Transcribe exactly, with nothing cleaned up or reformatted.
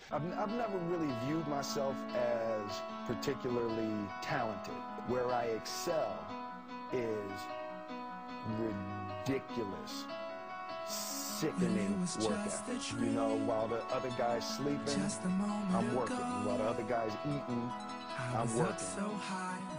I've, I've never really viewed myself as particularly talented. Where I excel is ridiculous, sickening work ethic. You know, while the other guy's sleeping, I'm working. While the other guy's eating, I'm working.